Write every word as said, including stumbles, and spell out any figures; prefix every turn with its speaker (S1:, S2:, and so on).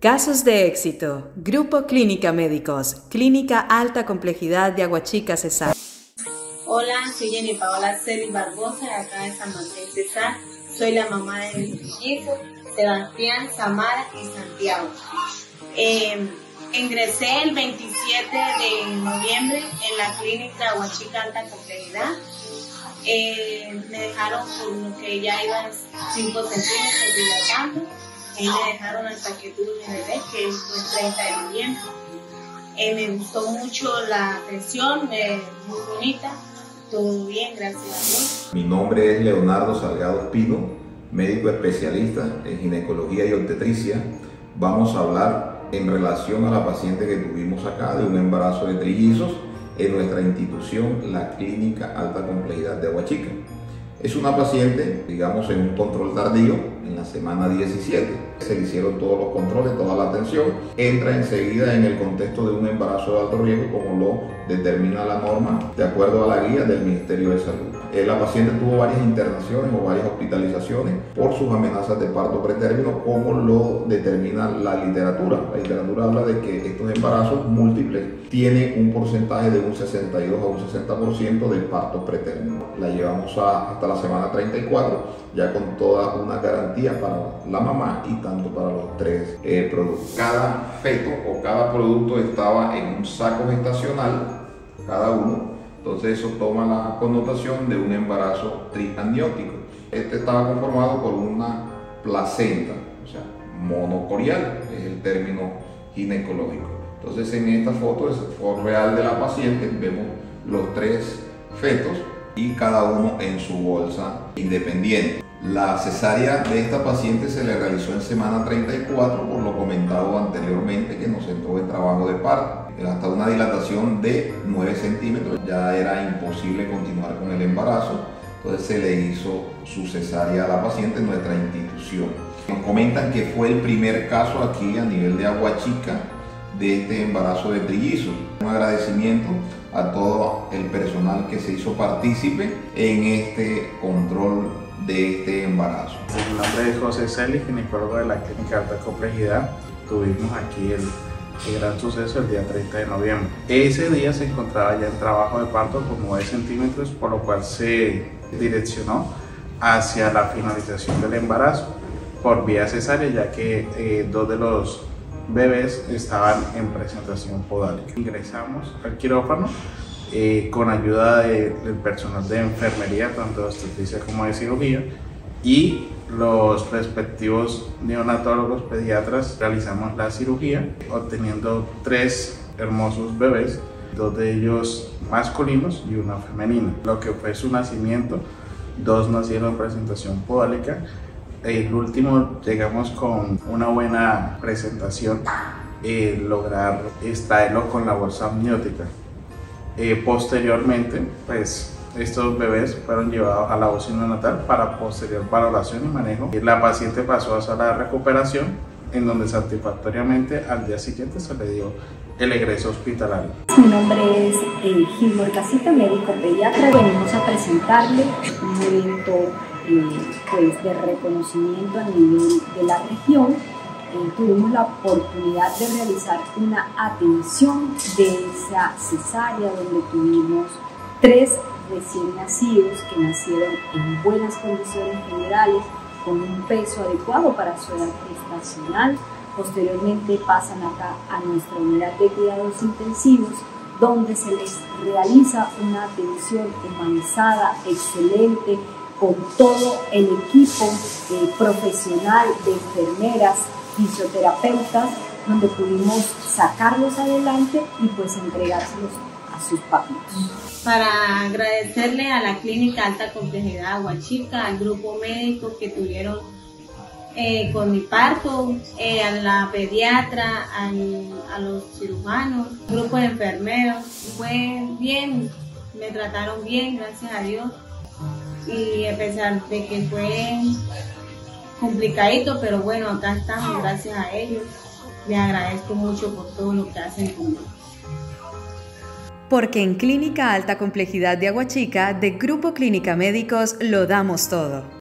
S1: Casos de éxito. Grupo Clínica Médicos. Clínica Alta Complejidad de Aguachica, Cesar.
S2: Hola, soy Jenny Paola Celis Barbosa, de acá de San Martín, Cesar. Soy la mamá de mis hijos, Sebastián, Samara y Santiago. Eh, ingresé el veintisiete de noviembre en la clínica Aguachica Alta Complejidad. Eh, me dejaron por lo que ya iban cinco centímetros dilatando. Ahí me dejaron hasta que tuve mi bebé, que fue el treinta de noviembre. Eh, me gustó mucho la atención, me, muy bonita, todo bien, gracias a Dios.
S3: Mi nombre es Leonardo Salgado Espino, médico especialista en ginecología y obstetricia. Vamos a hablar en relación a la paciente que tuvimos acá de un embarazo de trillizos en nuestra institución, la Clínica Alta Complejidad de Aguachica. Es una paciente, digamos, en un control tardío, en la semana diecisiete. Se le hicieron todos los controles, toda la atención. Entra enseguida en el contexto de un embarazo de alto riesgo, como lo determina la norma, de acuerdo a la guía del Ministerio de Salud. Eh, la paciente tuvo varias internaciones o varias hospitalizaciones por sus amenazas de parto pretérmino, como lo determina la literatura. La literatura habla de que estos embarazos múltiples tienen un porcentaje de un sesenta y dos a un sesenta por ciento del parto pretérmino. La llevamos a, hasta la semana treinta y cuatro, ya con toda una garantía para la mamá y tanto para los tres eh, productos. Cada feto o cada producto estaba en un saco gestacional, cada uno. Entonces eso toma la connotación de un embarazo triamniótico. Este estaba conformado por una placenta, o sea, monocorial, es el término ginecológico. Entonces en esta foto, es foto real de la paciente, vemos los tres fetos y cada uno en su bolsa independiente. La cesárea de esta paciente se le realizó en semana treinta y cuatro, por lo comentado anteriormente, que nos entró en trabajo de parto. Hasta una dilatación de nueve centímetros, ya era imposible continuar con el embarazo, entonces se le hizo su cesárea a la paciente en nuestra institución. Nos comentan que fue el primer caso aquí a nivel de Aguachica de este embarazo de trillizos. Un agradecimiento a todo el personal que se hizo partícipe en este control de este embarazo.
S4: Mi nombre es José Celis, ginecólogo de la Clínica Alta Complejidad. Tuvimos aquí el El gran suceso el día treinta de noviembre. Ese día se encontraba ya en trabajo de parto con nueve centímetros, por lo cual se direccionó hacia la finalización del embarazo por vía cesárea, ya que eh, dos de los bebés estaban en presentación podálica. Ingresamos al quirófano eh, con ayuda de, del personal de enfermería, tanto de obstetricia como de cirugía, y los respectivos neonatólogos pediatras. Realizamos la cirugía obteniendo tres hermosos bebés, dos de ellos masculinos y una femenina. Lo que fue su nacimiento, dos nacieron en presentación podálica. El último llegamos con una buena presentación, eh, lograr extraerlo con la bolsa amniótica. Eh, posteriormente, pues estos bebés fueron llevados a la U C I neonatal para posterior valoración y manejo. La paciente pasó a sala de recuperación, en donde satisfactoriamente al día siguiente se le dio el egreso hospitalario.
S5: Mi nombre es eh, Gilmore Casita, médico pediatra. Venimos a presentarle un evento eh, pues, de reconocimiento a nivel de la región. Eh, tuvimos la oportunidad de realizar una atención de esa cesárea, donde tuvimos tres recién nacidos que nacieron en buenas condiciones generales, con un peso adecuado para su edad gestacional. Posteriormente pasan acá a nuestra unidad de cuidados intensivos, donde se les realiza una atención humanizada, excelente, con todo el equipo eh, profesional de enfermeras, fisioterapeutas, donde pudimos sacarlos adelante y pues entregárselos a sus papitos.
S2: Para agradecerle a la Clínica Alta Complejidad Aguachica, al grupo médico que tuvieron eh, con mi parto, eh, a la pediatra, al, a los cirujanos, al grupo de enfermeros. Fue bien, me trataron bien, gracias a Dios. Y a pesar de que fue complicadito, pero bueno, acá estamos, gracias a ellos. Les agradezco mucho por todo lo que hacen conmigo.
S1: Porque en Clínica Alta Complejidad de Aguachica, de Grupo Clínica Médicos, lo damos todo.